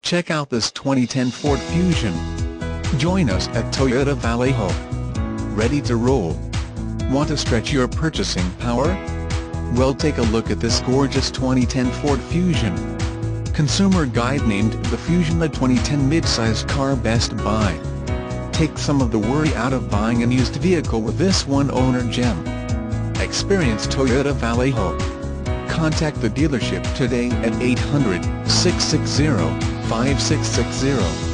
Check out this 2010 Ford Fusion. Join us at Toyota Vallejo. Ready to roll? Want to stretch your purchasing power? Well, take a look at this gorgeous 2010 Ford Fusion. Consumer Guide named the Fusion the 2010 Midsize Car Best Buy. Take some of the worry out of buying an used vehicle with this one-owner gem. Experience Toyota Vallejo. Contact the dealership today at 800-660-5660.